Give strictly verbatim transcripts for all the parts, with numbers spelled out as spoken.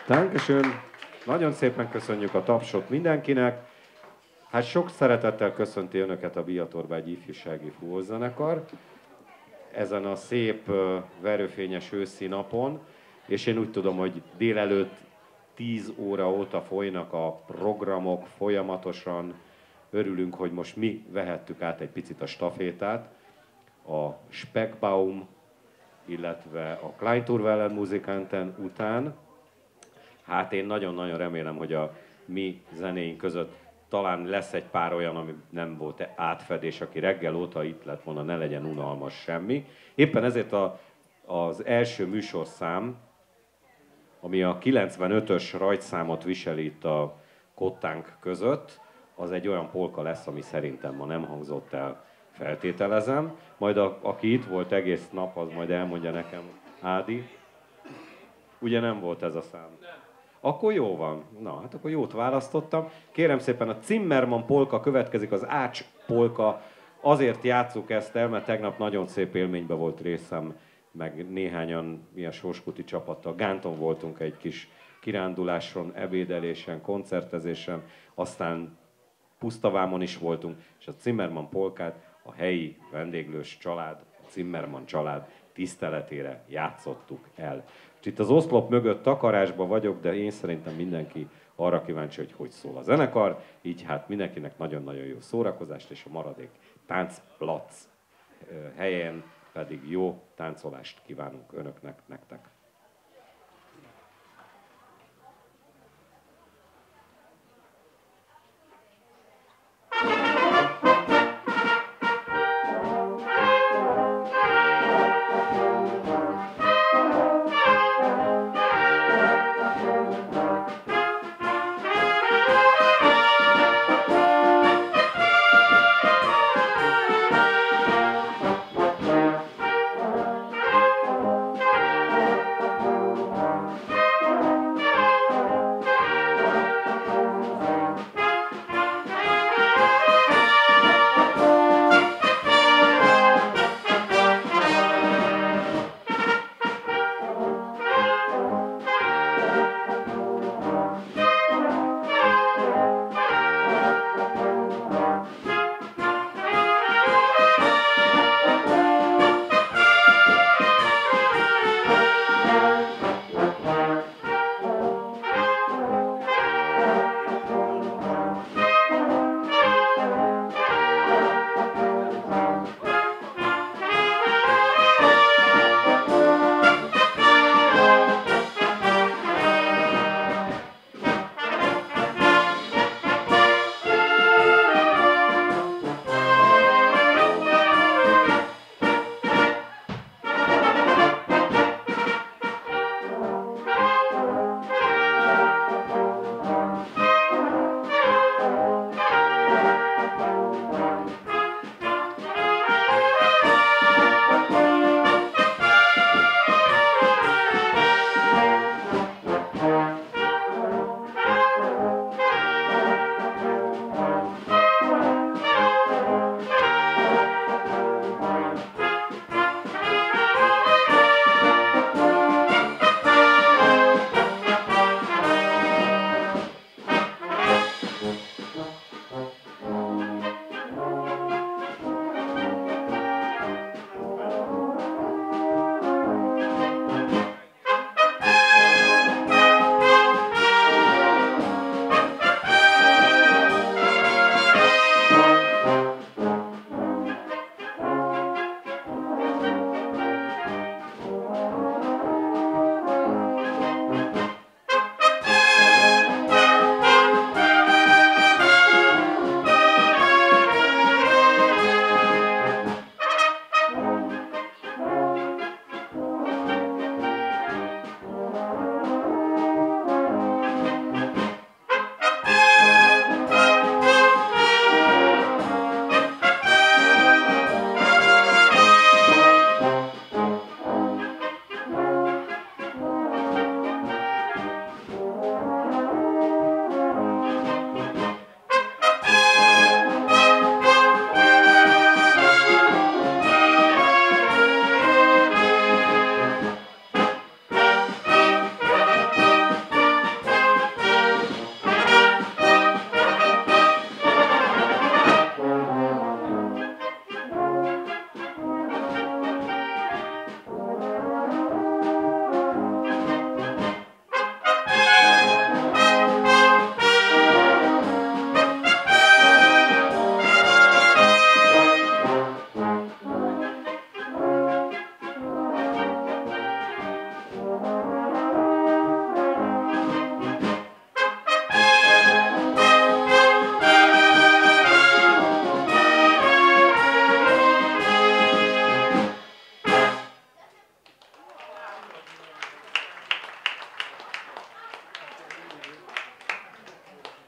Dankeschön. Nagyon szépen köszönjük a tapsot mindenkinek. Hát sok szeretettel köszönti Önöket a Biatorbágy Ifjúsági Fúvózenekar ezen a szép, verőfényes őszi napon, és én úgy tudom, hogy délelőtt tíz óra óta folynak a programok folyamatosan. Örülünk, hogy most mi vehettük át egy picit a stafétát. A Speckbaum, illetve a Kleinturwellen Musikanten után. Hát én nagyon-nagyon remélem, hogy a mi zenéink között talán lesz egy pár olyan, ami nem volt átfedés, aki reggel óta itt lett volna, ne legyen unalmas semmi. Éppen ezért a, az első műsorszám, ami a kilencvenötös rajtszámot viseli itt a kottánk között, az egy olyan polka lesz, ami szerintem ma nem hangzott el, feltételezem. Majd a, aki itt volt egész nap, az majd elmondja nekem, Ádi. Ugye nem volt ez a szám? Nem. Akkor jó van. Na, hát akkor jót választottam. Kérem szépen, a Zimmermann polka következik, az Ács polka. Azért játsszuk ezt el, mert tegnap nagyon szép élményben volt részem, meg néhányan ilyen sorskuti csapattal. Gánton voltunk egy kis kiránduláson, ebédelésen, koncertezésen, aztán Pusztavámon is voltunk, és a Zimmermann polkát a helyi vendéglős család, a Zimmermann család tiszteletére játszottuk el. És itt az oszlop mögött takarásban vagyok, de én szerintem mindenki arra kíváncsi, hogy hogy szól a zenekar, így hát mindenkinek nagyon-nagyon jó szórakozást, és a maradék táncplac helyen pedig jó táncolást kívánunk önöknek, nektek.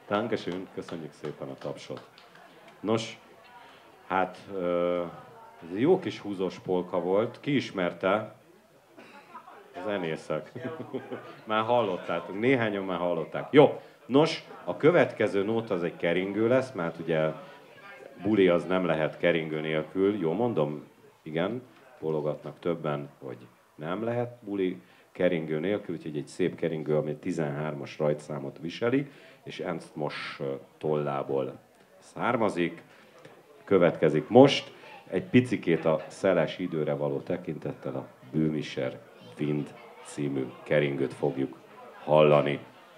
Dankeschön, köszönjük szépen a tapsot. Nos, hát ez egy jó kis húzós polka volt. Ki ismerte? A zenészek. Már hallottátok, néhányan már hallották. Jó, nos, a következő nóta az egy keringő lesz, mert ugye buli az nem lehet keringő nélkül. Jó mondom? Igen, bologatnak többen, hogy nem lehet buli keringő nélkül, úgyhogy egy szép keringő, ami tizenhármas rajtszámot viseli, és Ernst Mosch tollából származik. Következik most egy picikét a szeles időre való tekintettel a Böhmischer Wind című keringőt fogjuk hallani.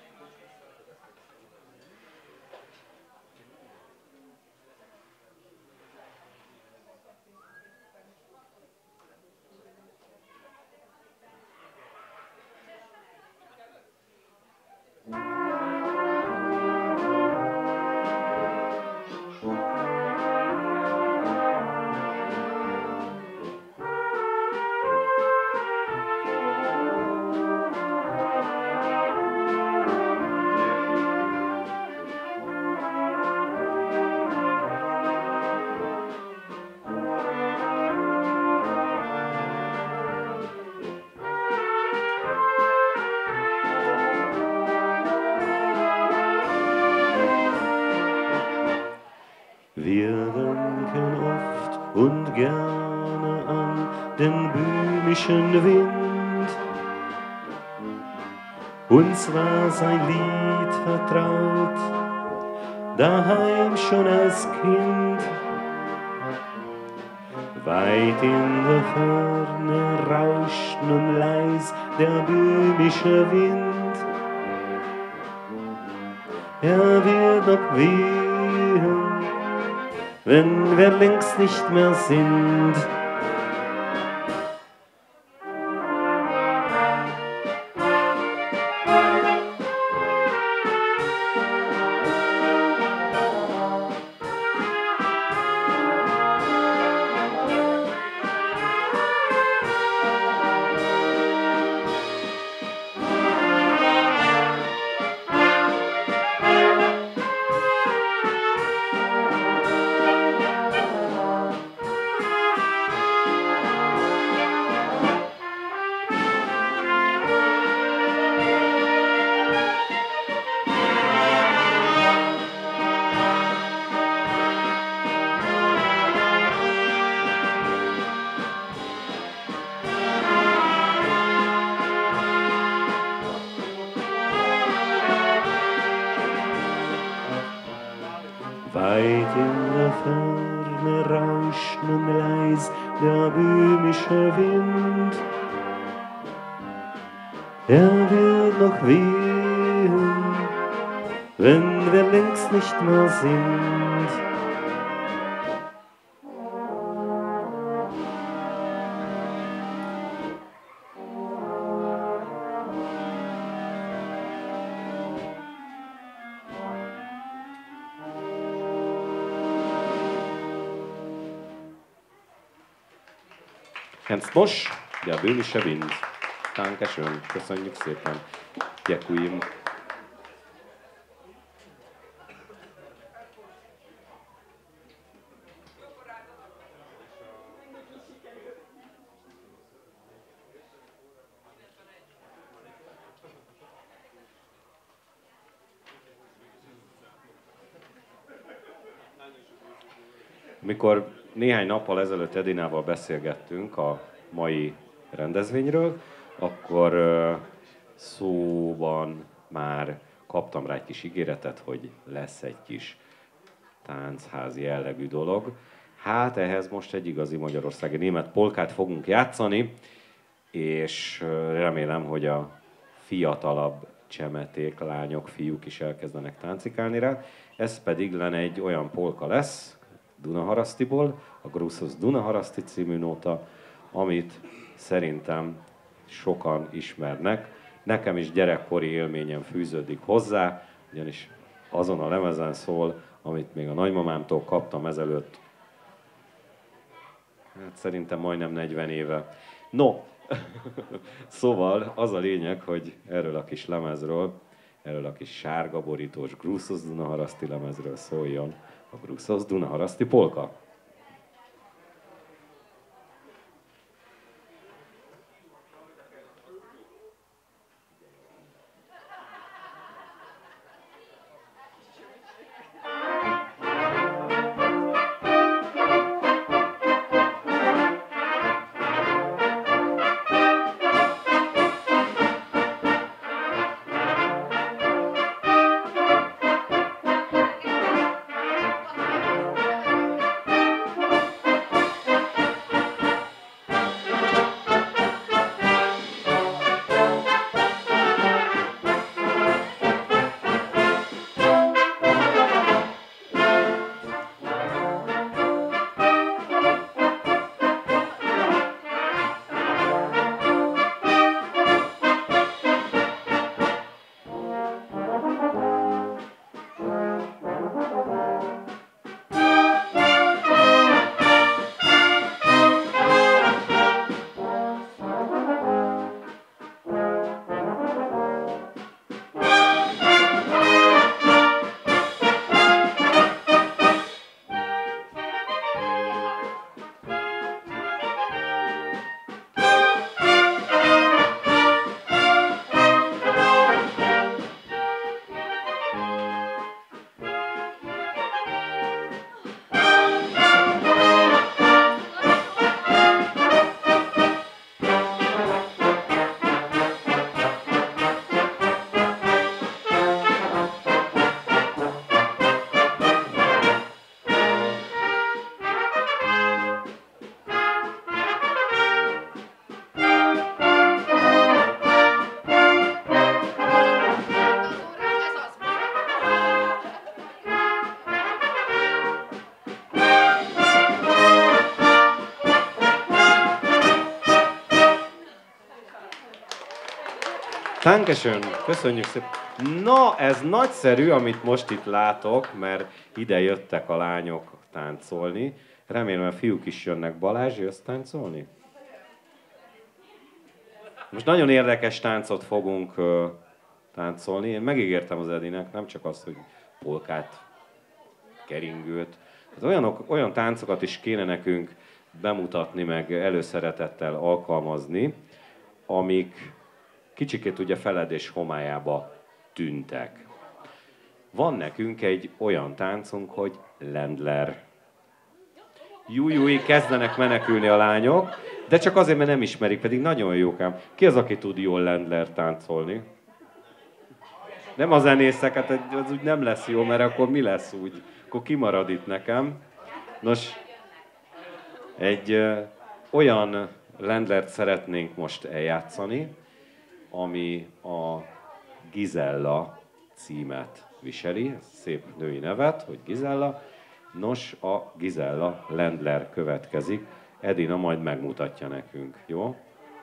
Wir denken oft und gerne an den böhmischen Wind. Uns war sein Lied vertraut, daheim schon als Kind. Weit in der Ferne rauscht nun leis der böhmische Wind. Er wird noch wehen, wenn wir längst nicht mehr sind. Weit in der Ferne rauscht nun leis der böhmische Wind. Er wird noch wehen, wenn wir längst nicht mehr sind. Ernst Mosch, der Böhmische Wind. Dankeschön, köszönjük szépen. Děkujím. Mikor néhány nappal ezelőtt Edinával beszélgettünk a mai rendezvényről, akkor szóban már kaptam rá egy kis ígéretet, hogy lesz egy kis táncházi jellegű dolog. Hát ehhez most egy igazi magyarországi német polkát fogunk játszani, és remélem, hogy a fiatalabb csemeték, lányok, fiúk is elkezdenek táncikálni rá. Ez pedig lenne egy olyan polka lesz, Dunaharasztiból, a Gruszos Dunaharaszti című nóta, amit szerintem sokan ismernek. Nekem is gyerekkori élményem fűződik hozzá, ugyanis azon a lemezen szól, amit még a nagymamámtól kaptam ezelőtt, hát szerintem majdnem negyven éve. No, szóval az a lényeg, hogy erről a kis lemezről erről a kis sárga borítós Grúszusz Dunaharaszti lemezről szóljon a Grúszusz Dunaharaszti polka. Dankeschön, köszönjük szépen. Na, ez nagyszerű, amit most itt látok, mert ide jöttek a lányok táncolni. Remélem, a fiúk is jönnek. Balázs, jössz táncolni? Most nagyon érdekes táncot fogunk uh, táncolni. Én megígértem az Edinek, nem csak azt, hogy polkát, keringőt. Hát olyanok, olyan táncokat is kéne nekünk bemutatni, meg előszeretettel alkalmazni, amik kicsikét ugye feledés homályába tűntek. Van nekünk egy olyan táncunk, hogy Ländler. Jújúj, kezdenek menekülni a lányok, de csak azért, mert nem ismerik, pedig nagyon jókám. Ki az, aki tud jól Ländler táncolni? Nem a zenészek, hát az úgy nem lesz jó, mert akkor mi lesz úgy? Akkor kimarad itt nekem. Nos, egy ö, olyan Ländlert szeretnénk most eljátszani, ami a Gizella címet viseli, szép női nevet, hogy Gizella. Nos, a Gizella Ländler következik. Edina majd megmutatja nekünk, jó?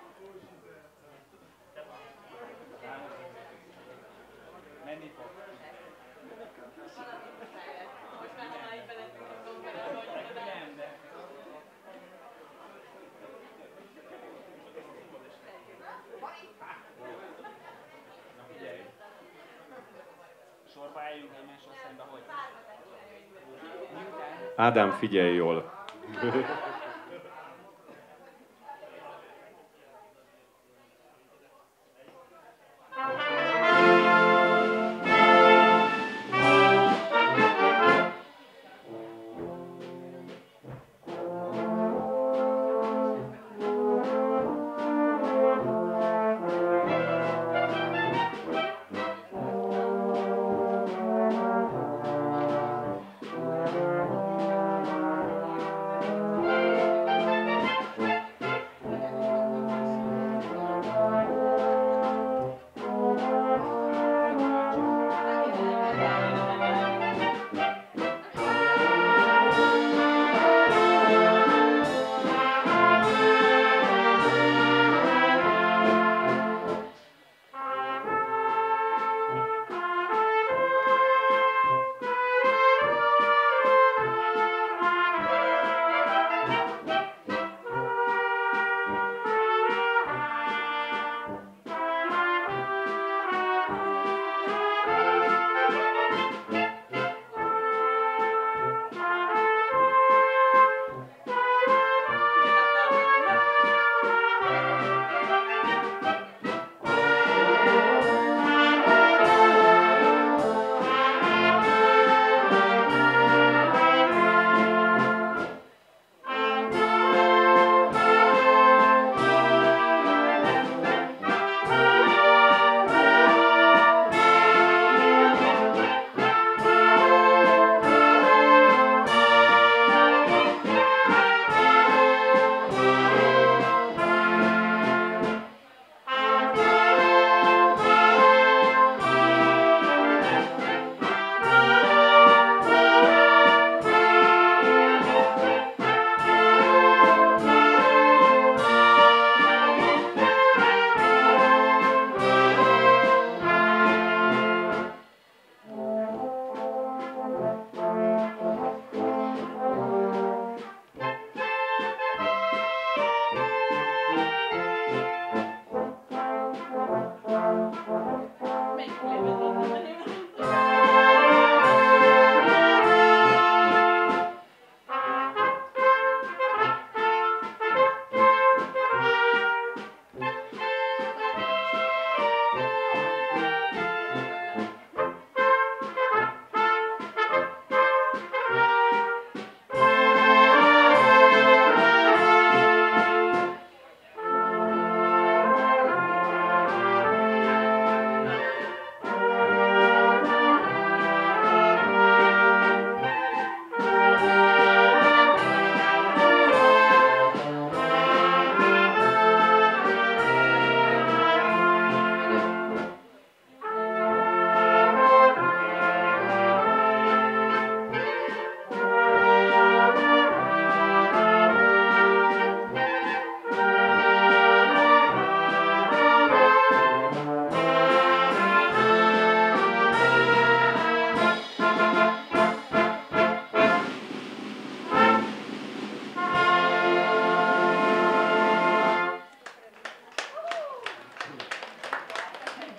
Ádám, figyelj jól! Thank you.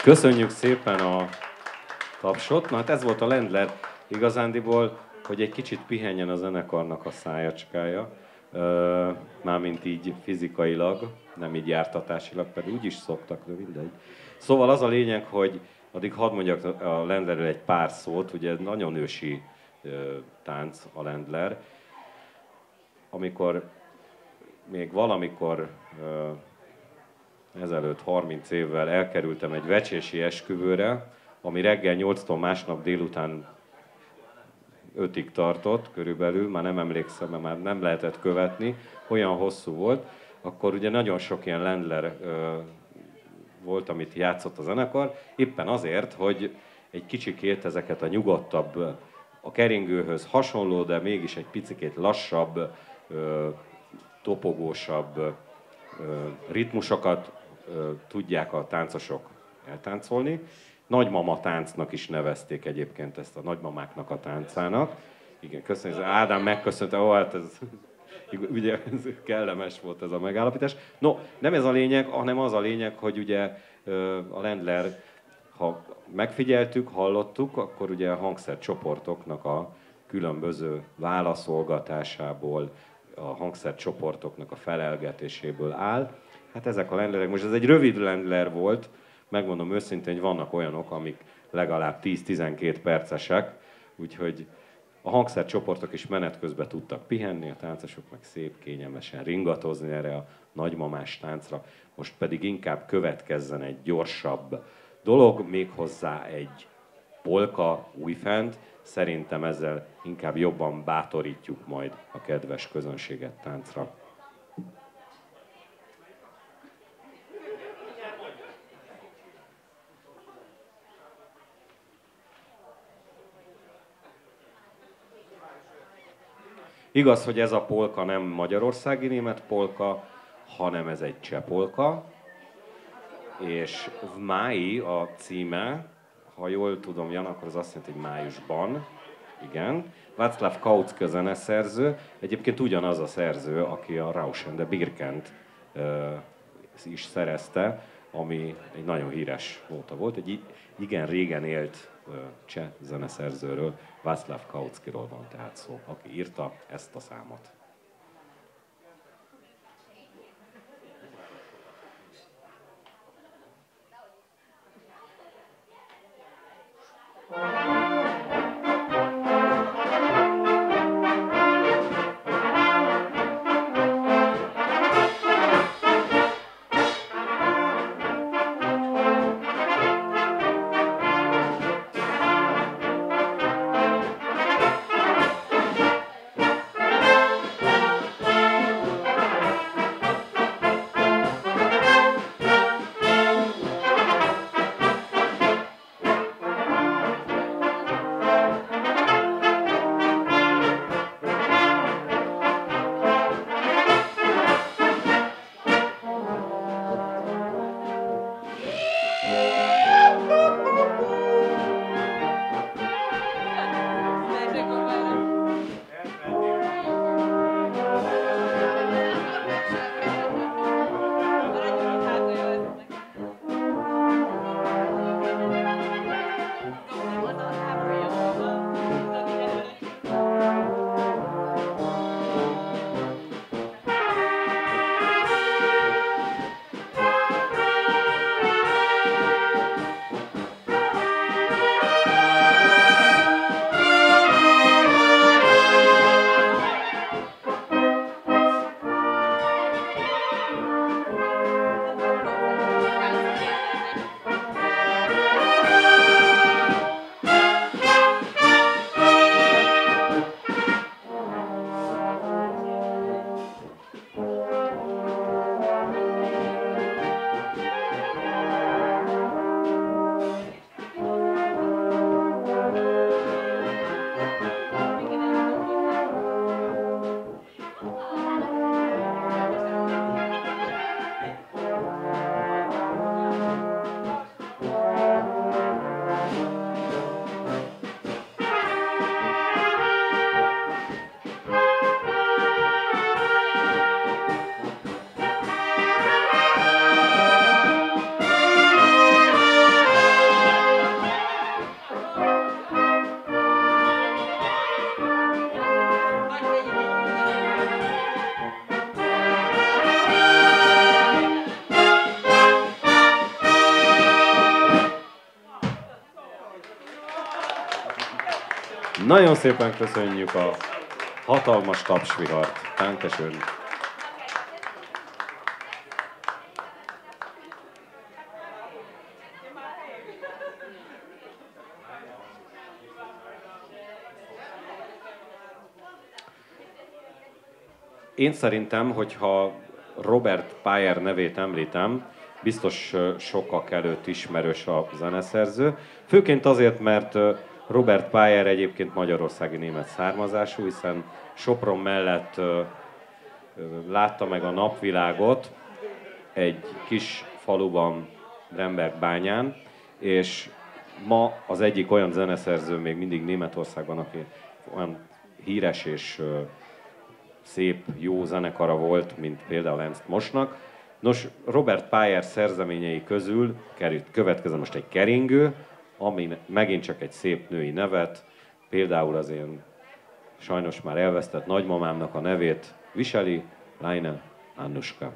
Köszönjük szépen a tapsot. Na hát ez volt a Lendler igazándiból, hogy egy kicsit pihenjen a zenekarnak a szájacskája. Mármint így fizikailag, nem így jártatásilag, pedig úgy is szoktak, de mindegy. Szóval az a lényeg, hogy addig hadd mondjak a Lendlerről egy pár szót, ugye nagyon ősi tánc a Lendler. Amikor még valamikor ezelőtt harminc évvel elkerültem egy vecsési esküvőre, ami reggel nyolctól másnap délután ötig tartott körülbelül, már nem emlékszem, mert már nem lehetett követni, olyan hosszú volt, akkor ugye nagyon sok ilyen Lendler ö, volt, amit játszott a zenekar, éppen azért, hogy egy kicsikét ezeket a nyugodtabb, a keringőhöz hasonló, de mégis egy picikét lassabb, ö, topogósabb ö, ritmusokat ö, tudják a táncosok eltáncolni. Nagymama táncnak is nevezték egyébként ezt a nagymamáknak a táncának. Igen, köszönjük. Ádám megköszönte, ó, hát ez, ugye, ez kellemes volt ez a megállapítás. No, nem ez a lényeg, hanem az a lényeg, hogy ugye a Lendler, ha megfigyeltük, hallottuk, akkor ugye a hangszercsoportoknak a különböző válaszolgatásából, a hangszercsoportoknak a felelgetéséből áll. Hát ezek a Lendlerek, most ez egy rövid Lendler volt, megmondom őszintén, hogy vannak olyanok, amik legalább tíz-tizenkét percesek, úgyhogy a hangszercsoportok is menet közben tudtak pihenni, a táncosok meg szép kényelmesen ringatozni erre a nagymamás táncra. Most pedig inkább következzen egy gyorsabb dolog, méghozzá egy polka újfent. Szerintem ezzel inkább jobban bátorítjuk majd a kedves közönséget táncra. Igaz, hogy ez a polka nem magyarországi német polka, hanem ez egy cseh polka, és Máj a címe, ha jól tudom, Jan, akkor az azt jelenti, hogy májusban, igen. Václav Kautsky zeneszerző, egyébként ugyanaz a szerző, aki a Rauschen der Birkent uh, is szerezte, ami egy nagyon híres nóta volt, egy igen régen élt uh, cseh zeneszerzőről, Václav Kautskyról van tehát szó, aki írta ezt a számot. Nagyon szépen köszönjük a hatalmas tapsvihart. Dankeschön. Én szerintem, hogyha Robert Payer nevét említem, biztos sokak előtt ismerős a zeneszerző. Főként azért, mert Robert Payer egyébként magyarországi német származású, hiszen Sopron mellett látta meg a napvilágot egy kis faluban, Brembergbányán, és ma az egyik olyan zeneszerző még mindig Németországban, aki olyan híres és szép, jó zenekara volt, mint például Ernst Mosnak. Nos, Robert Payer szerzeményei közül következzen most egy keringő, ami megint csak egy szép női nevet, például az én sajnos már elvesztett nagymamámnak a nevét viseli, Leine Annuska.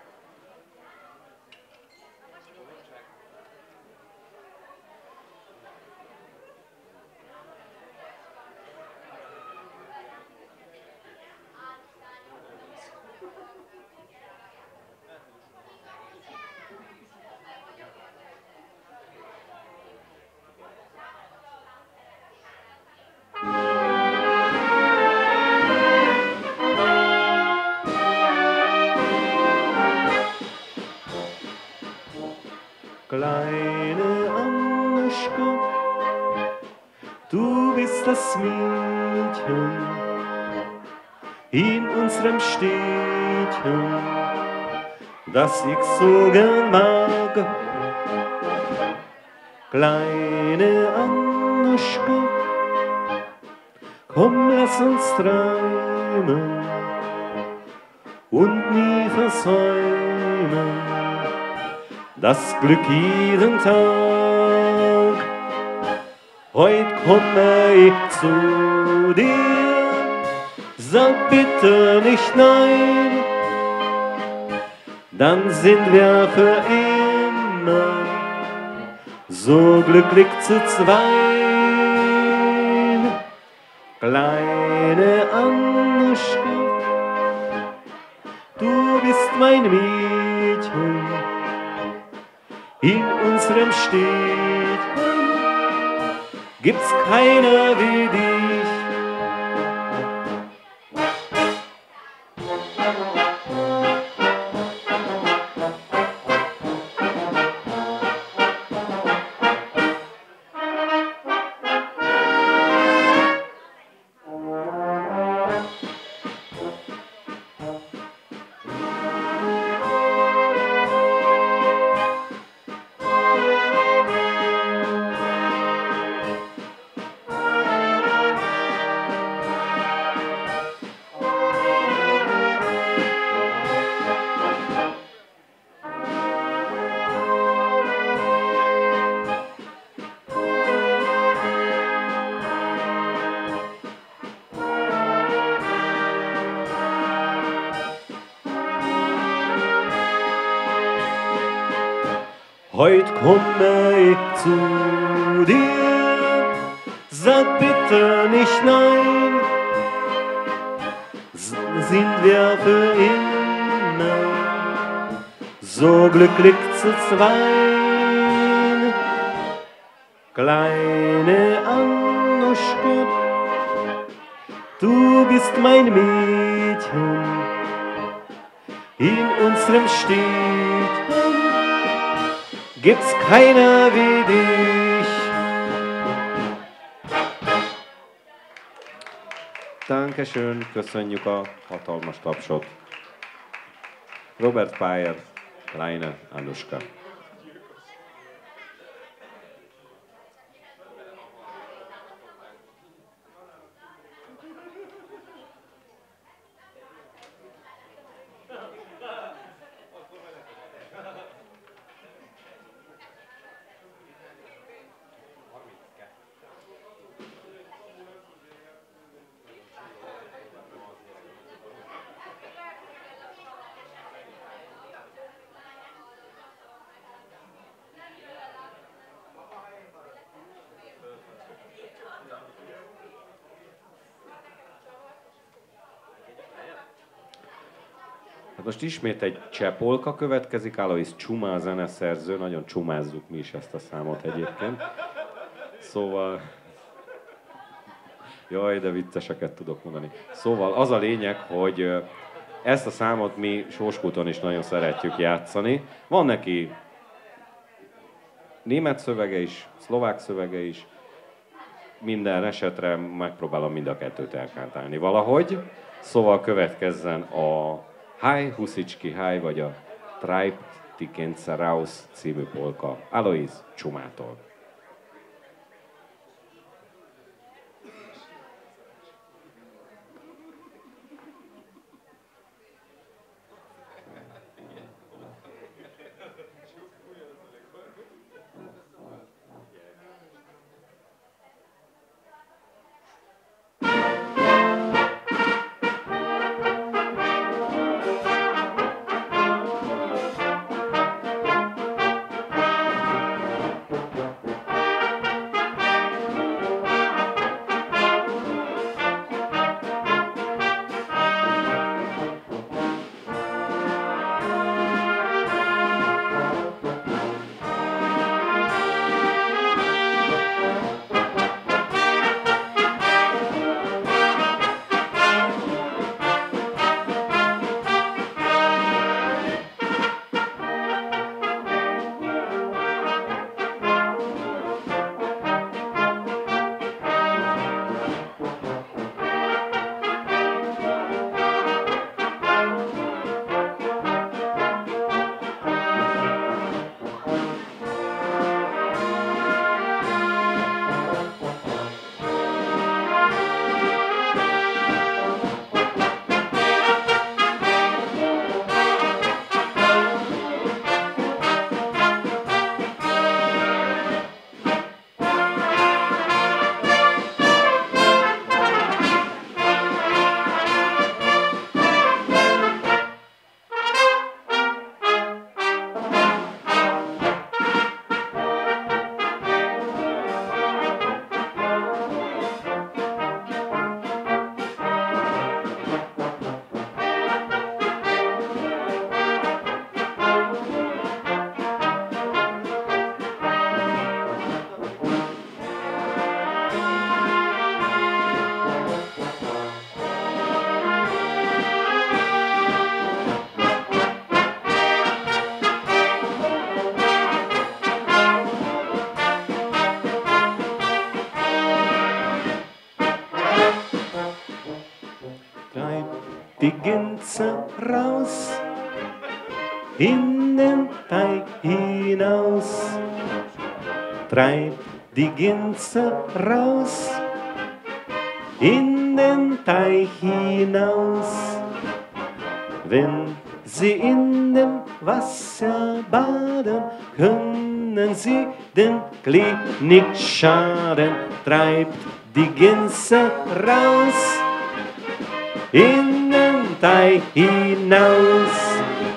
Kleine Annuschka, du bist das Mädchen in unserem Städtchen, das ich so gern mag. Kleine Annuschka, komm, lass uns träumen und nie versäumen das Glück jeden Tag. Heut komme ich zu dir, sag bitte nicht nein, dann sind wir für immer so glücklich zu zweit. Kleine Annuschka, du bist mein Mädchen in unserem Städtchen, gibt's keiner wie dich. Heut komme ich zu dir, sag bitte nicht nein, sind wir für immer so glücklich zu zweit. Kleine Annuschka, du bist mein Mädchen in unserem Städtchen, gibt's keiner wie dich. Dankeschön, köszönjük a hatalmas tapsot. Robert Payer, Kleine Annuschka. Hát most ismét egy cseh polka következik, Alois Csuma a zeneszerző, nagyon csumázzuk mi is ezt a számot egyébként. Szóval... Jaj, de vicceseket tudok mondani. Szóval az a lényeg, hogy ezt a számot mi Sóskúton is nagyon szeretjük játszani. Van neki német szövege is, szlovák szövege is, minden esetre megpróbálom mind a kettőt elkántálni valahogy. Szóval következzen a Haj Huszicski Haj, vagy a Treibt die Gänse raus című polka Alois Csumától. Die Gänse raus, in den Teich hinaus. Treib die Gänse raus, in den Teich hinaus. Wenn sie in dem Wasser baden, können sie dem Klee nicht schaden. Treibt die Gänse raus, in den Teich hinaus.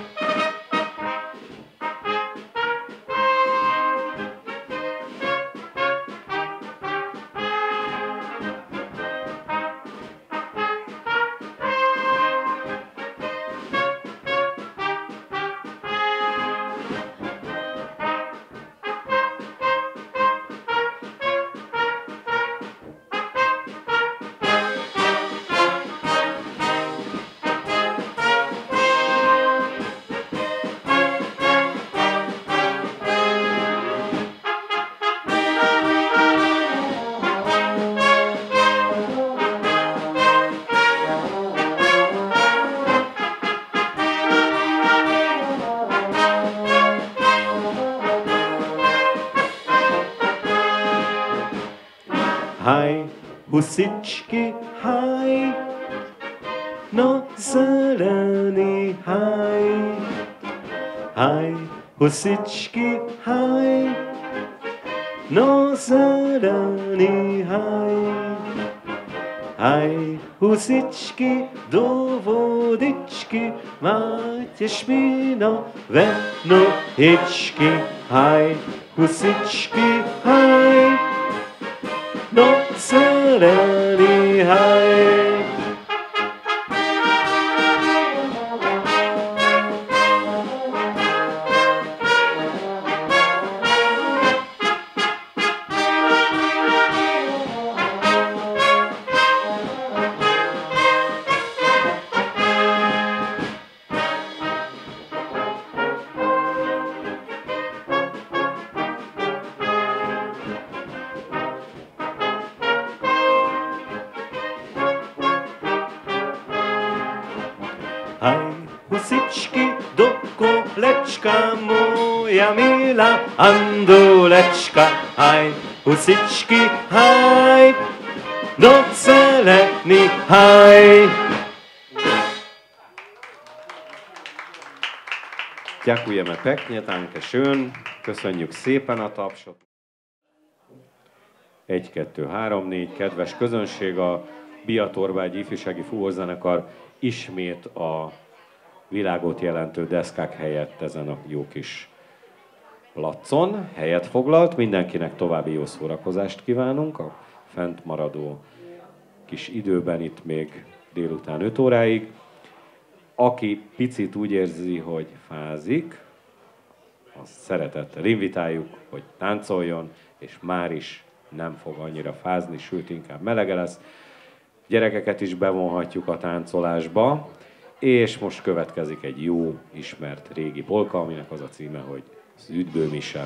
Haj, husičky, haj, no zelený haj. Haj, husičky, haj, no zelený haj. Haj, husičky, do vodičky, máte špinové nohičky. Haj, husičky, haj, no zelený haj. haj, husičky do kolečka, moja milá Andulečka, haj, husičky, haj, do zelený haj. Ďakujeme pekne, danke schön. Köszönjük szépen a tapsot. Egy, kettő, három, négy, kedves közönség, a Biatorbágy ifjúsági fúvózenekar ismét a világot jelentő deszkák helyett ezen a jó kis placon helyet foglalt. Mindenkinek további jó szórakozást kívánunk a fent maradó kis időben, itt még délután öt óráig. Aki picit úgy érzi, hogy fázik, azt szeretettel invitáljuk, hogy táncoljon, és már is nem fog annyira fázni, sőt inkább melege lesz. Gyerekeket is bevonhatjuk a táncolásba, és most következik egy jó, ismert régi polka, aminek az a címe, hogy az Üdvőmise.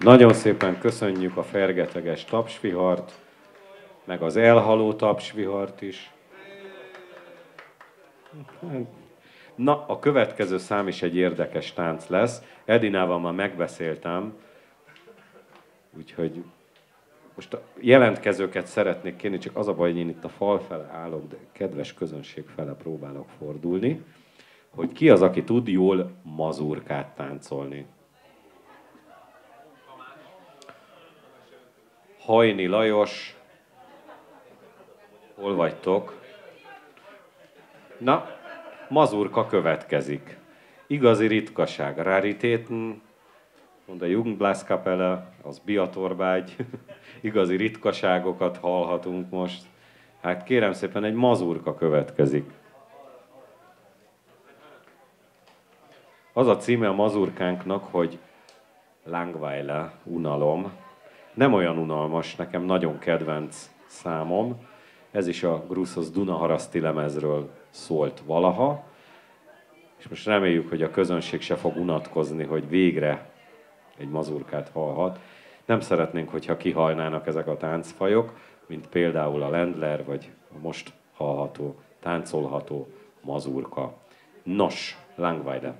Nagyon szépen köszönjük a fergeteges tapsvihart, meg az elhaló tapsvihart is. Na, a következő szám is egy érdekes tánc lesz. Edinával már megbeszéltem, úgyhogy most a jelentkezőket szeretnék kérni, csak az a baj, hogy én itt a fal fele állok, de kedves közönség fele próbálok fordulni, hogy ki az, aki tud jól mazurkát táncolni. Hajni Lajos, hol vagytok? Na, mazurka következik. Igazi ritkaság, raritéten, mond a Jugendblaskapelle, az Biatorbágy, igazi ritkaságokat hallhatunk most. Hát kérem szépen, egy mazurka következik. Az a címe a mazurkánknak, hogy Langweile, unalom. Nem olyan unalmas, nekem nagyon kedvenc számom. Ez is a Gruszos Dunaharaszti lemezről szólt valaha. És most reméljük, hogy a közönség se fog unatkozni, hogy végre egy mazurkát hallhat. Nem szeretnénk, hogyha kihalnának ezek a táncfajok, mint például a Ländler, vagy a most hallható, táncolható mazurka. Nos, Langweile.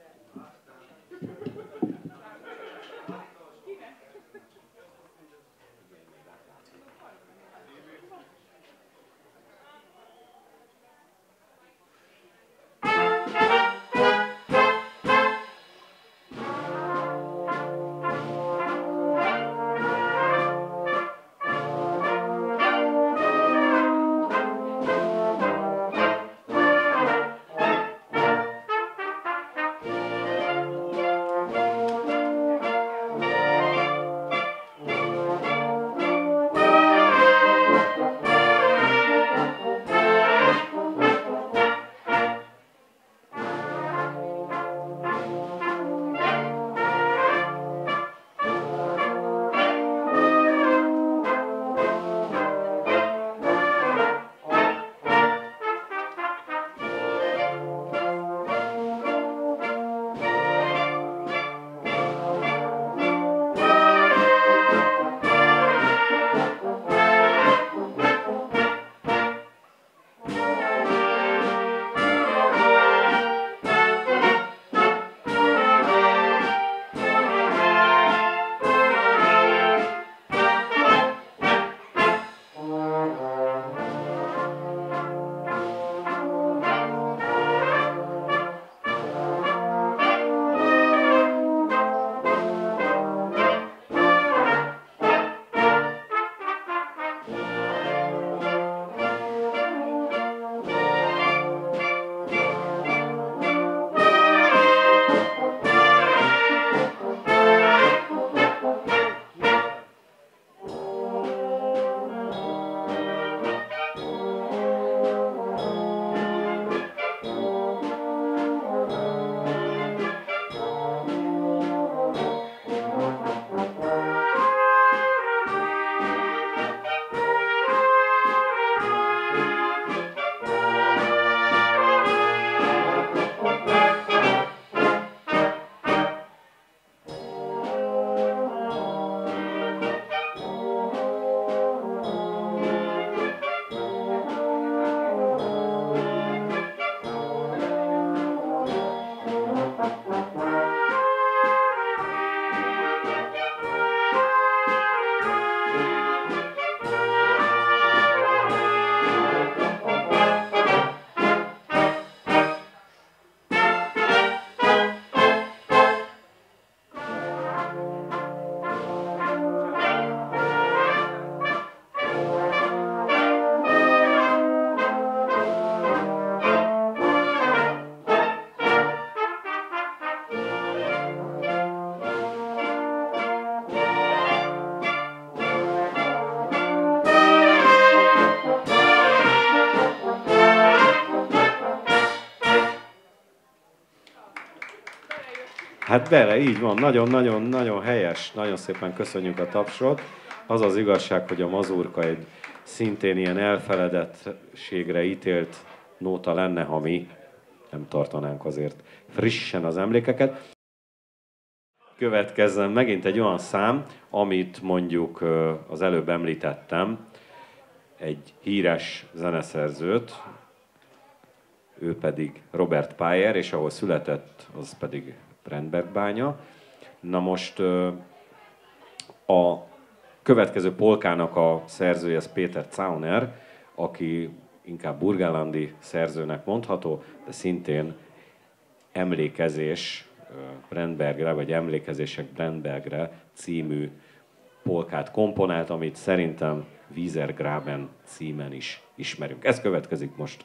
Hát bele, így van, nagyon-nagyon-nagyon helyes, nagyon szépen köszönjük a tapsot. Az az igazság, hogy a mazurka egy szintén ilyen elfeledettségre ítélt nóta lenne, ha mi nem tartanánk azért frissen az emlékeket. következzen megint egy olyan szám, amit mondjuk az előbb említettem, egy híres zeneszerzőt, ő pedig Robert Payer, és ahol született, az pedig Brandbergbánya. Na most a következő polkának a szerzője, ez Péter Zauner, aki inkább burgenlandi szerzőnek mondható, de szintén Emlékezés Brandbergre, vagy Emlékezések Brandbergre című polkát komponált, amit szerintem Wiesergraben címen is ismerünk. Ez következik most.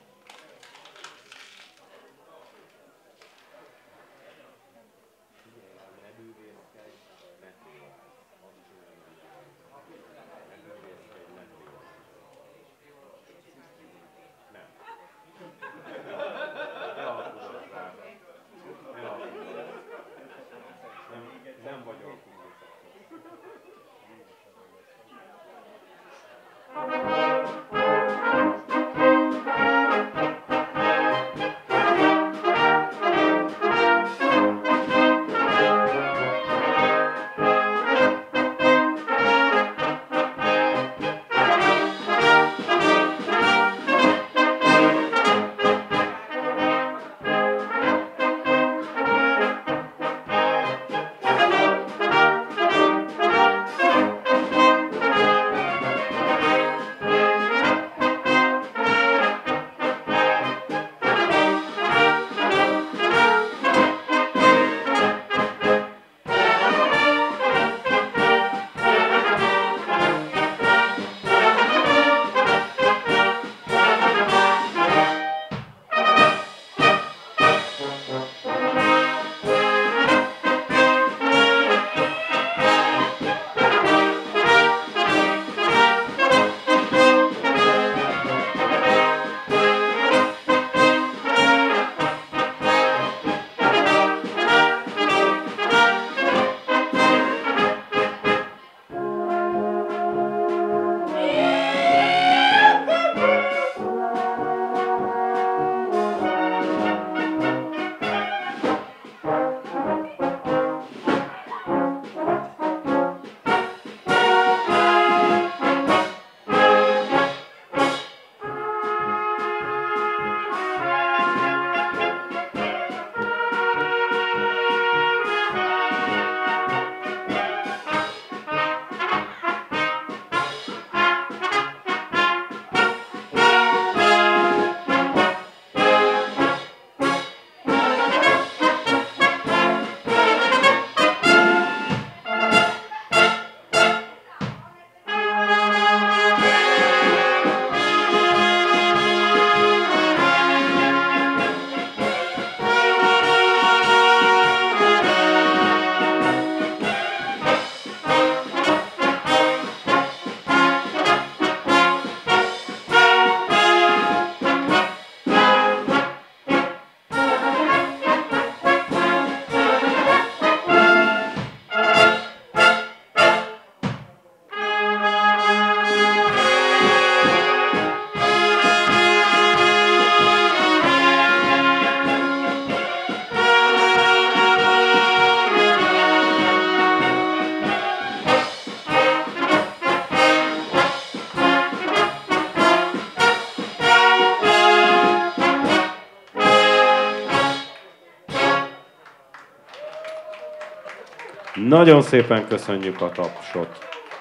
Nagyon szépen köszönjük a tapsot.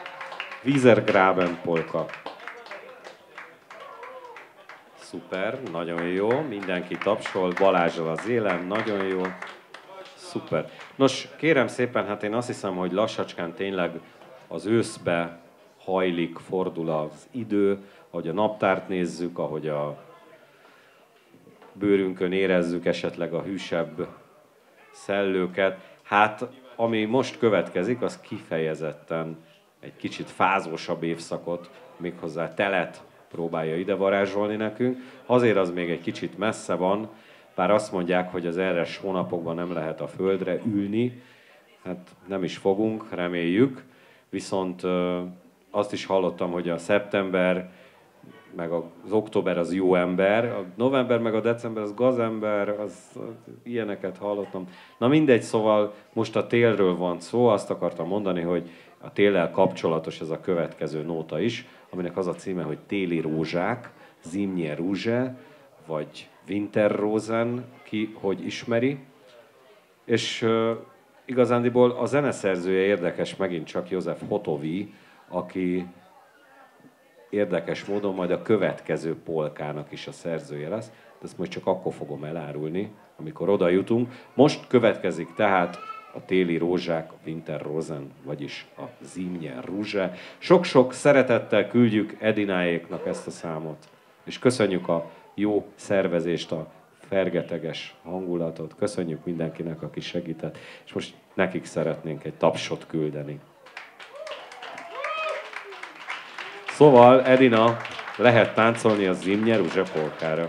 Wiesergraben polka. Szuper, nagyon jó, mindenki tapsol, Balázsral az élen, nagyon jó. Szuper. Nos, kérem szépen, hát én azt hiszem, hogy lassacskán tényleg az őszbe hajlik, fordul az idő, ahogy a naptárt nézzük, ahogy a bőrünkön érezzük esetleg a hűsebb szellőket. Hát, ami most következik, az kifejezetten egy kicsit fázósabb évszakot, méghozzá telet próbálja ide varázsolni nekünk. Azért az még egy kicsit messze van, bár azt mondják, hogy az erres hónapokban nem lehet a földre ülni, hát nem is fogunk, reméljük, viszont azt is hallottam, hogy a szeptember meg az október az jó ember, a november meg a december az gazember, az, az ilyeneket hallottam. Na mindegy, szóval most a télről van szó, azt akartam mondani, hogy a téllel kapcsolatos ez a következő nóta is, aminek az a címe, hogy Téli rózsák, Zimnie Rózse, vagy Winterrosen, ki hogy ismeri. És uh, igazándiból a zeneszerzője érdekes megint csak József Hotovi, aki érdekes módon majd a következő polkának is a szerzője lesz. De ezt majd csak akkor fogom elárulni, amikor oda jutunk. Most következik tehát a Téli rózsák, a Winterrosen, vagyis a Zimnie Rózse. Sok-sok szeretettel küldjük Edináéknak ezt a számot, és köszönjük a jó szervezést, a fergeteges hangulatot. Köszönjük mindenkinek, aki segített, és most nekik szeretnénk egy tapsot küldeni. Szóval, Edina, lehet táncolni a Zimnie Rózse polkára.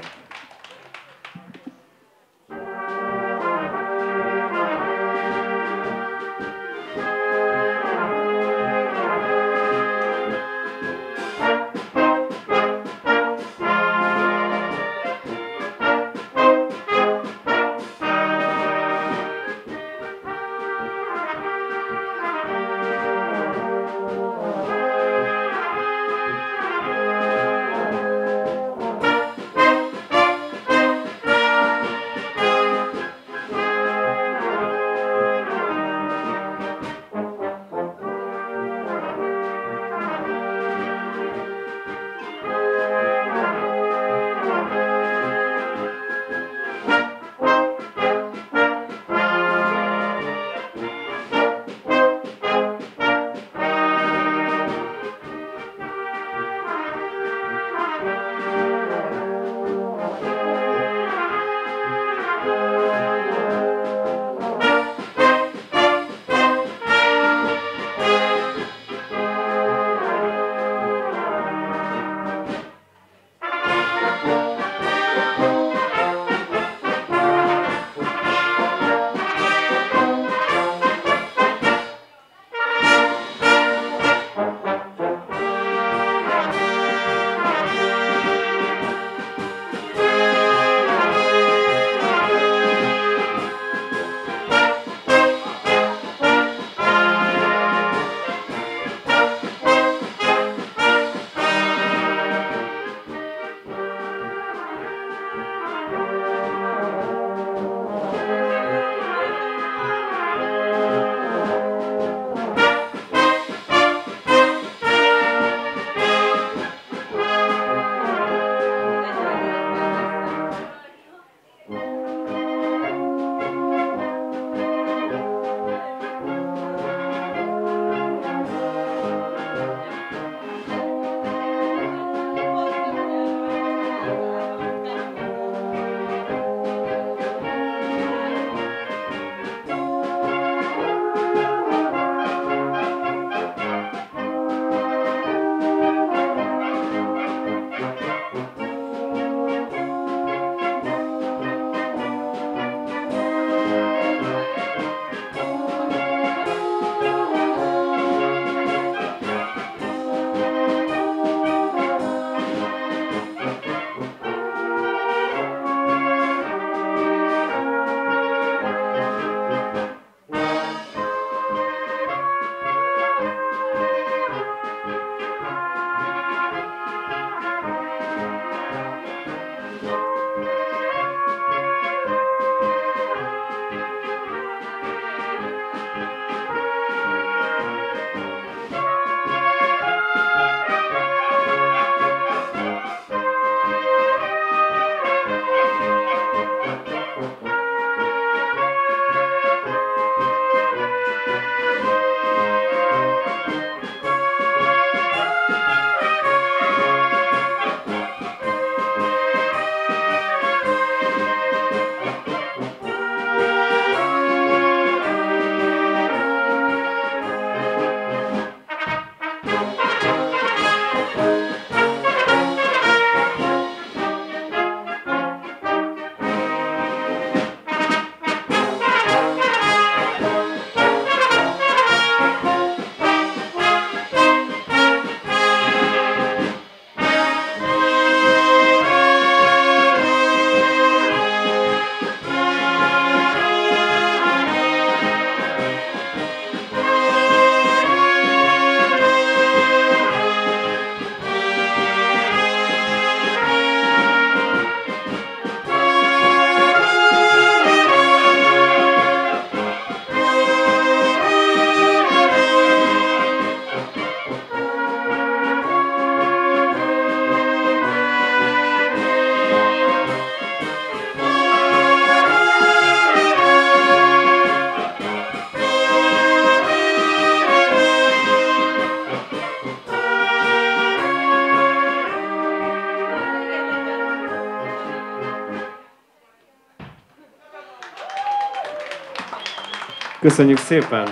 Köszönjük szépen!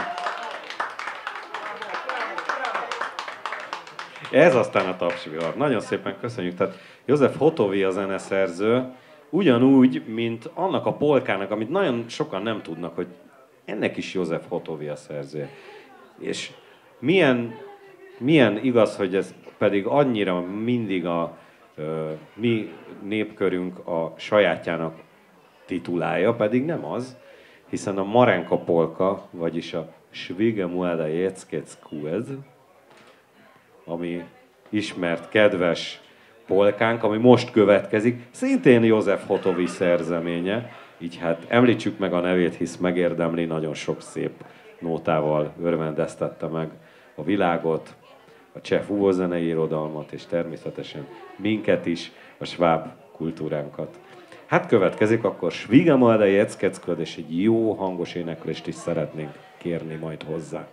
Ez aztán a tapsvihar. Nagyon szépen köszönjük. Tehát József Hotovi a zeneszerző, ugyanúgy, mint annak a polkának, amit nagyon sokan nem tudnak, hogy ennek is József Hotovi a szerző. És milyen, milyen igaz, hogy ez pedig annyira mindig a ö, mi népkörünk a sajátjának titulálja, pedig nem az, hiszen a Marenka polka, vagyis a Schwiege Młode Jeckec Kult, ami ismert, kedves polkánk, ami most következik, szintén József Hotovi szerzeménye, így hát említsük meg a nevét, hisz megérdemli, nagyon sok szép nótával örvendeztette meg a világot, a cseh fúvózenei irodalmat, és természetesen minket is, a sváb kultúránkat. Hát következik akkor Schwiege Młode Jeckec Kult, és egy jó hangos éneklést is szeretnénk kérni majd hozzá.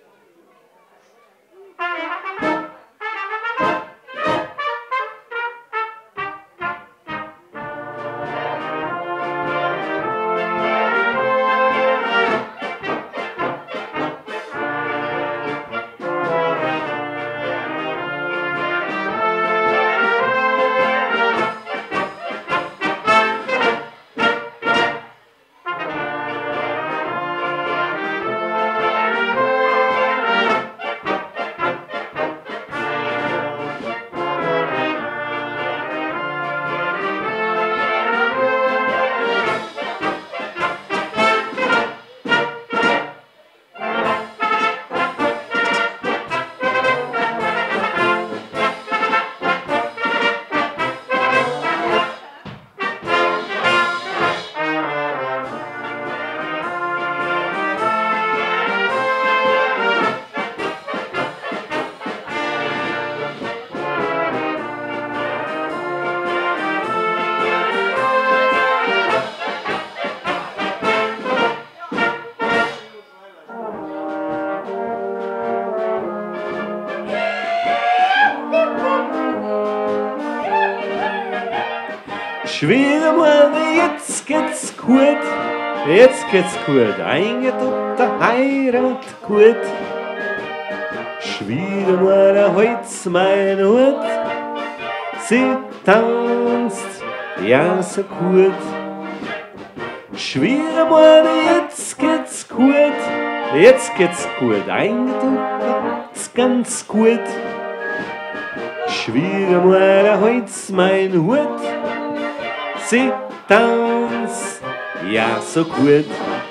Schwiege Młode Jeckec Kult, Jeckec Kult, eingetupfte Heiratkult. Schwiege Młode, heut's mein Hut, sie tanzt, ja so gut. Schwiege Młode Jeckec Kult, Jeckec Kult, eingetupfte, ganz gut. Schwiege Młode, heut's mein Hut, sie tanzt, ja so gut.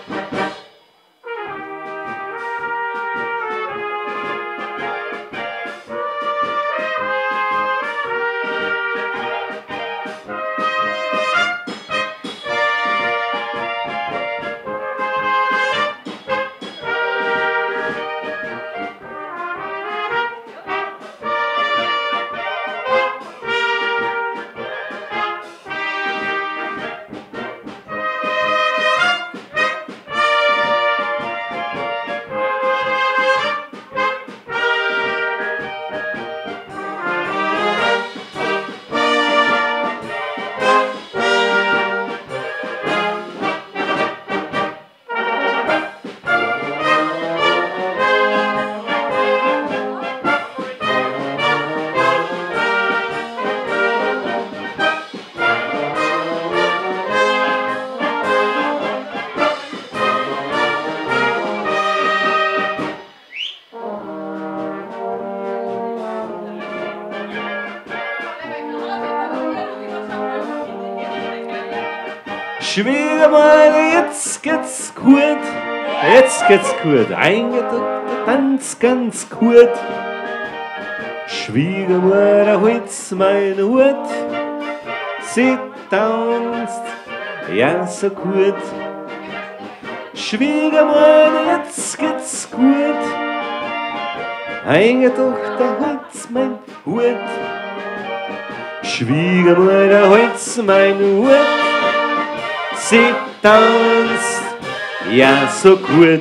Schwiege Młode Jeckec Kult, Jeckec Kult, eingetupfte, ganz, ganz gut. Schwiege Młode, heut's mein Hut, sie tanzt, ja so gut. Schwiege Młode Jeckec Kult, eingetupfte, heut's mein Hut. Schwiege Młode, heut's mein Hut, sie tanzt, ja so gut.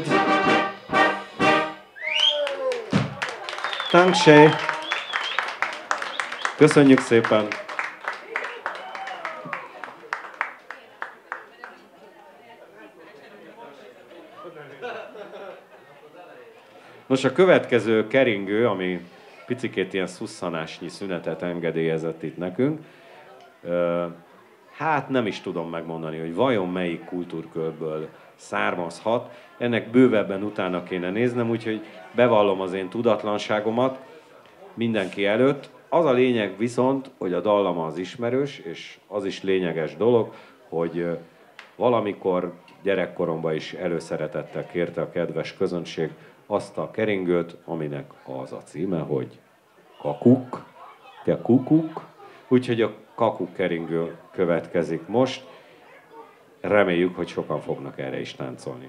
Dankeschön. Köszönjük szépen. Nos, a következő keringő, ami picikét ilyen szusszanásnyi szünetet engedélyezett itt nekünk, hát nem is tudom megmondani, hogy vajon melyik kultúrkörből származhat. Ennek bővebben utána kéne néznem, úgyhogy bevallom az én tudatlanságomat mindenki előtt. Az a lényeg viszont, hogy a dallama az ismerős, és az is lényeges dolog, hogy valamikor gyerekkoromban is előszeretettel kérte a kedves közönség azt a keringőt, aminek az a címe, hogy Kakuk, te kukuk. Úgyhogy a Kakuk keringő következik most. Reméljük, hogy sokan fognak erre is táncolni.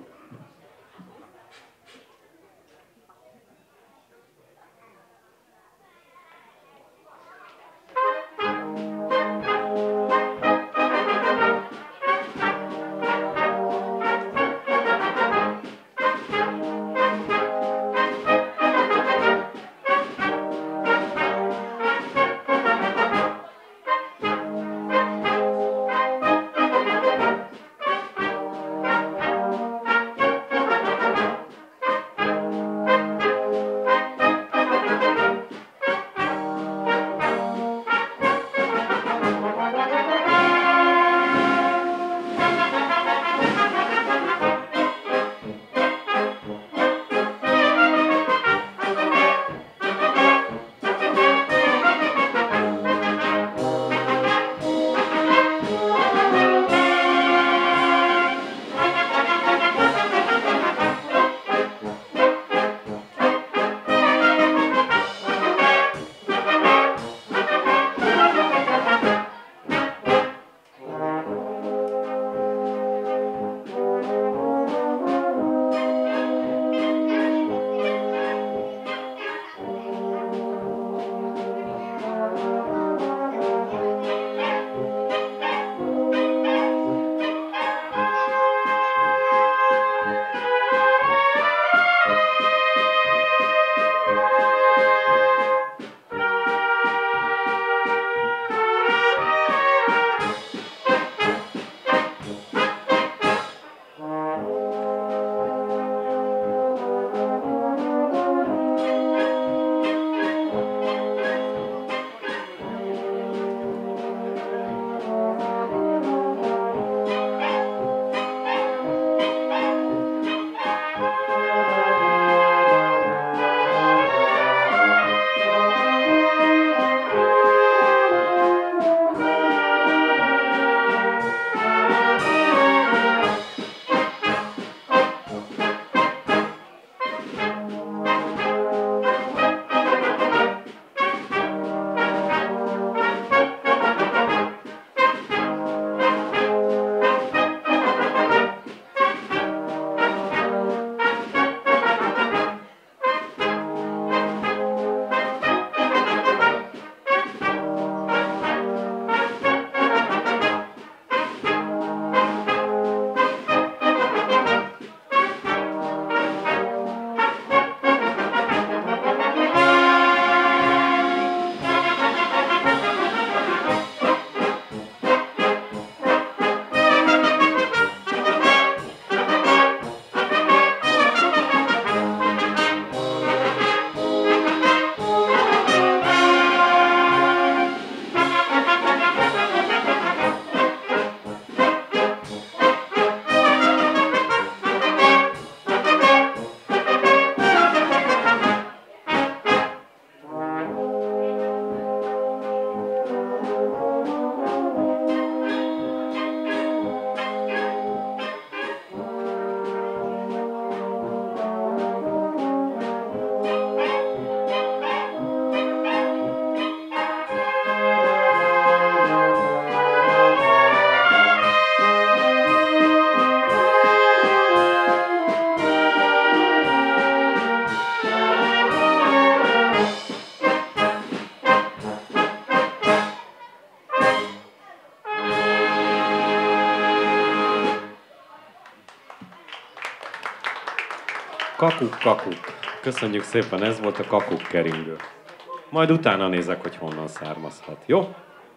Kakuk, kakuk. Köszönjük szépen, ez volt a kakuk keringő. Majd utána nézek, hogy honnan származhat. Jó?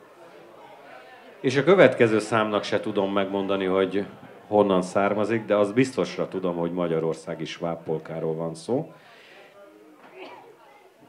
És a következő számnak se tudom megmondani, hogy honnan származik, de az biztosra tudom, hogy magyarországi svábpolkáról van szó.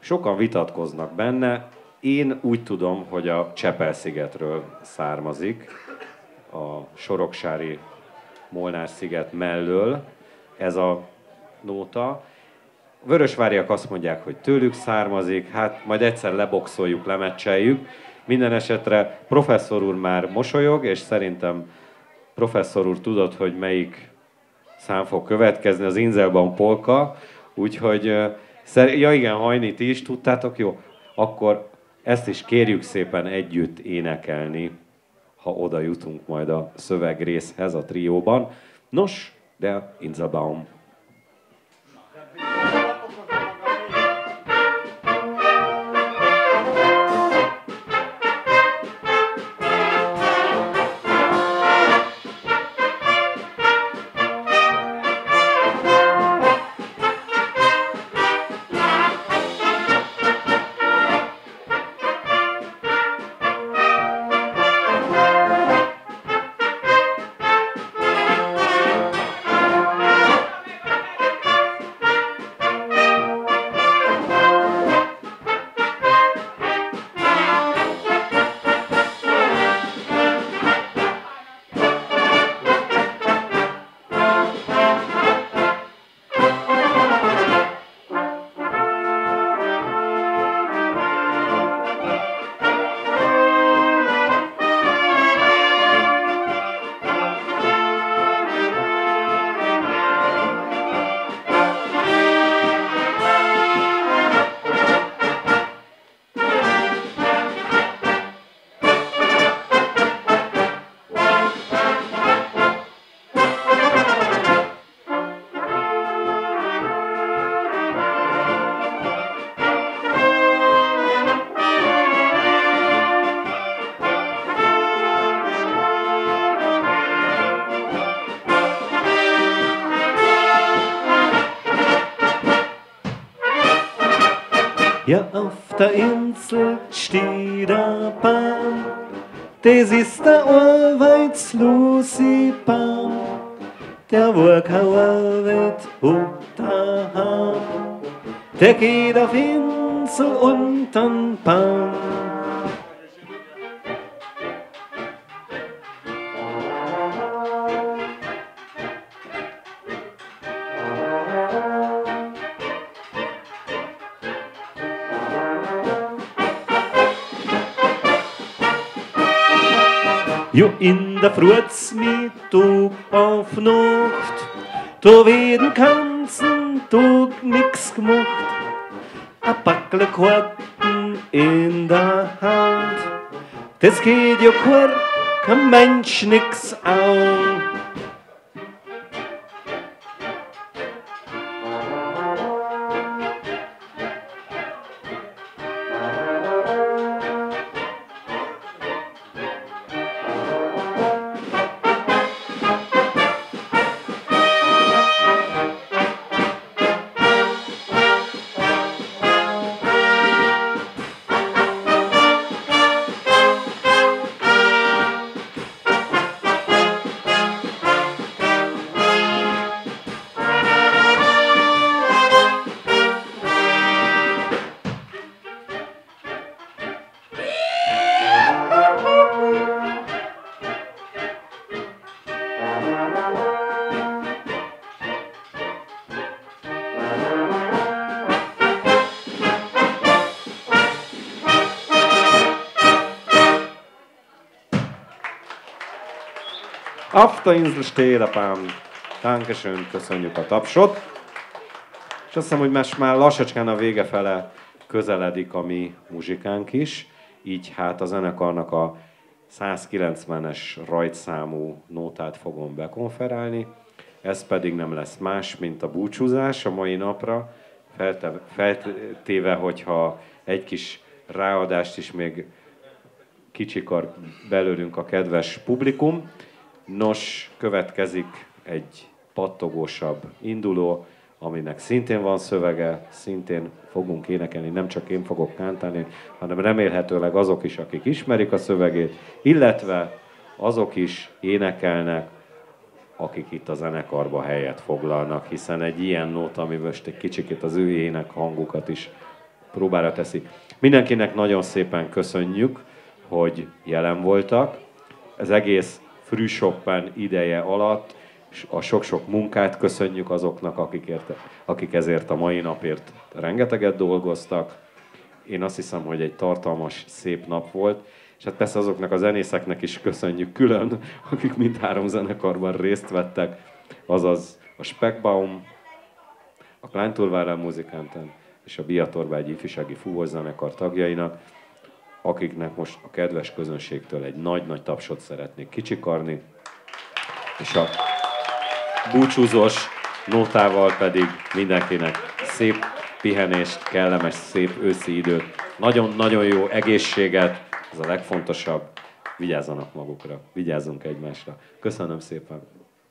Sokan vitatkoznak benne, én úgy tudom, hogy a Csepel-szigetről származik, a Soroksári Molnár-sziget mellől ez a nóta. Vörösváriak azt mondják, hogy tőlük származik, hát majd egyszer leboxoljuk, lemeccseljük. Minden esetre professzor úr már mosolyog, és szerintem professzor úr tudod, hogy melyik szám fog következni, az Inselbaum polka, úgyhogy, ja igen, Hajnit is tudtátok, jó? Akkor ezt is kérjük szépen együtt énekelni, ha oda jutunk majd a szövegrészhez a trióban. Nos, de Inselbaum. Ja, auf der Insel steht ein Baum, das ist der arbeitslose Baum, der wo keine Arbeit hat daheim, der geht auf Insel untern Baum. Jo, in der Frühmittag auf Nacht, da wird den ganzen Tag nix gemacht. A Backel Karten in der Hand, das geht ja kein Mensch nix an. Auf der Insel steht ein Baum. Dankeschön, köszönjük a tapsot. És azt hiszem, hogy most már lassacskán a vége fele közeledik a mi muzsikánk is. Így hát a zenekarnak a százkilencvenes rajtszámú nótát fogom bekonferálni. Ez pedig nem lesz más, mint a búcsúzás a mai napra. Feltéve, hogyha egy kis ráadást is még kicsikar belőlünk a kedves publikum. Nos, következik egy pattogósabb induló, aminek szintén van szövege, szintén fogunk énekelni, nem csak én fogok kántálni, hanem remélhetőleg azok is, akik ismerik a szövegét, illetve azok is énekelnek, akik itt a zenekarba helyet foglalnak, hiszen egy ilyen nóta, ami most egy kicsikét az ő ének hangukat is próbára teszi. Mindenkinek nagyon szépen köszönjük, hogy jelen voltak. Az egész Frühschoppen ideje alatt a sok-sok munkát köszönjük azoknak, akikért, akik ezért a mai napért rengeteget dolgoztak. Én azt hiszem, hogy egy tartalmas, szép nap volt. És hát persze azoknak a zenészeknek is köszönjük külön, akik mindhárom zenekarban részt vettek, azaz a Speckbaum, a Kleinturválen Musikanten és a Biatorbágyi Ifjúsági Fúvózenekar tagjainak, akiknek most a kedves közönségtől egy nagy-nagy tapsot szeretnék kicsikarni, és a búcsúzós nótával pedig mindenkinek szép pihenést, kellemes, szép őszi időt, nagyon-nagyon jó egészséget, ez a legfontosabb, vigyázzanak magukra, vigyázzunk egymásra. Köszönöm szépen!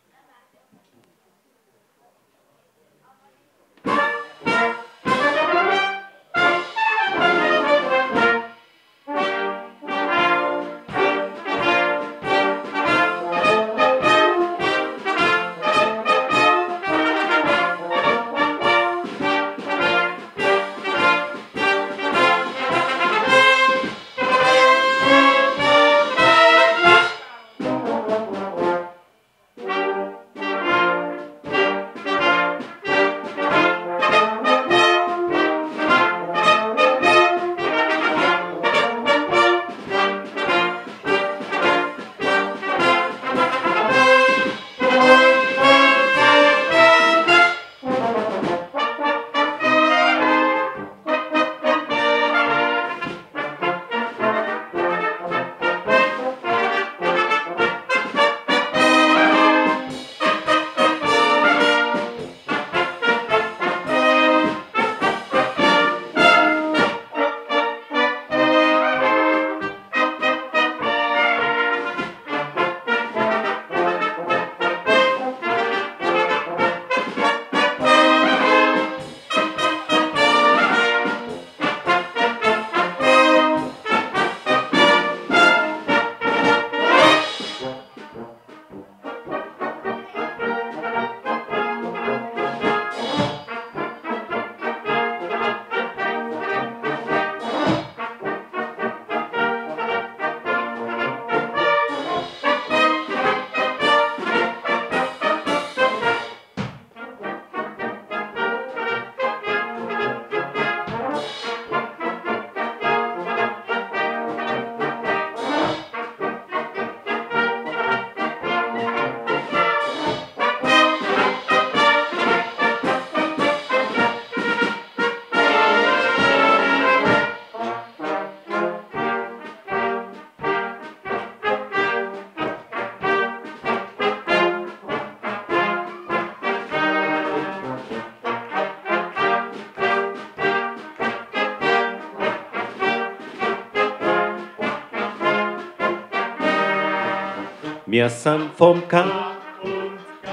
Wir sind vom K und K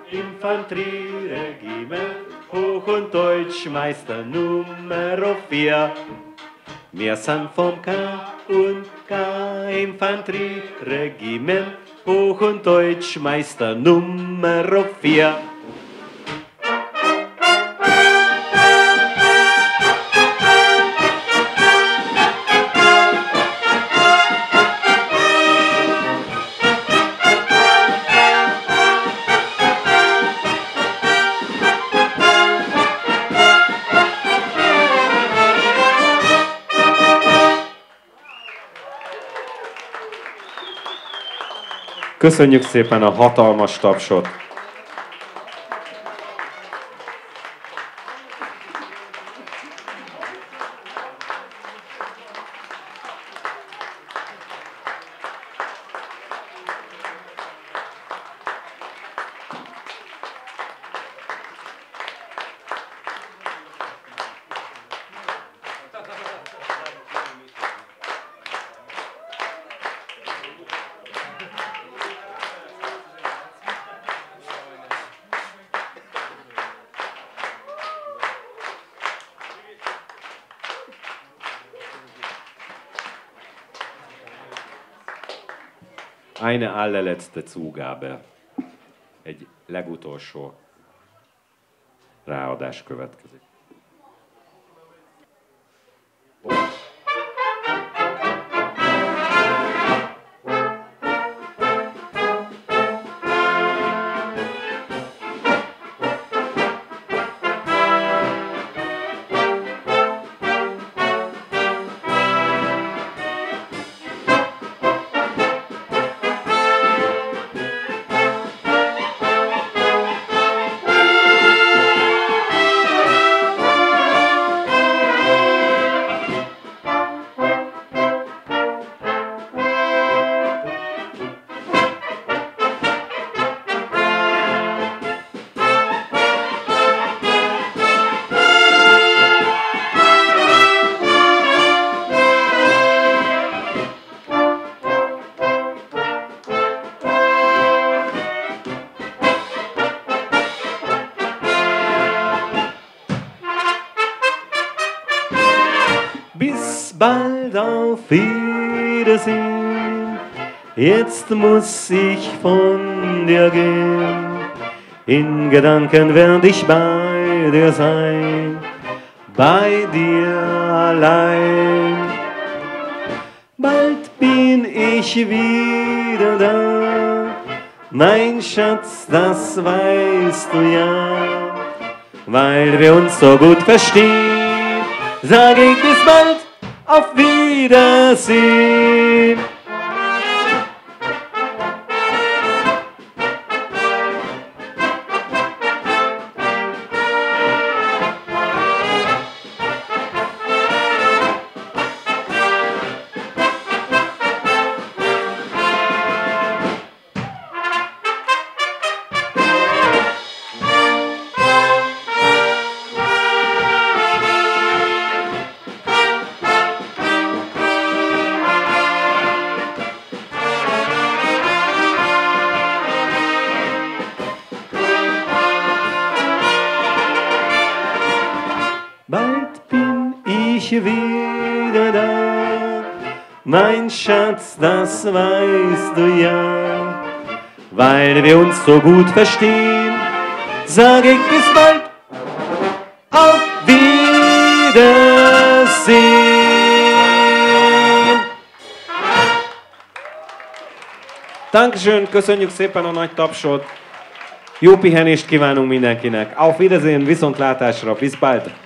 Infanterieregiment, Hoch- und Deutschmeister Nummer vier. Wir sind vom K und K Infanterieregiment, Hoch- und Deutschmeister Nummer vier. Köszönjük szépen a hatalmas tapsot! Eine allerletzte Zugabe. Egy legutolsó ráadás következik. Wiedersehen. Jetzt muss ich von dir gehen. In Gedanken werd ich bei dir sein, bei dir allein. Bald bin ich wieder da, mein Schatz, das weißt du ja. Weil wir uns so gut verstehen, sag ich bis bald, auf Wiedersehen. Bald bin ich wieder da, mein Schatz, das weißt du ja. Weil wir uns so gut verstehen, sag ich bis bald, auf Wiedersehen. Dankeschön, köszönjük szépen a nagy tapsot. Jó pihenést kívánunk mindenkinek. Auf Wiedersehen, viszontlátásra, bis bald.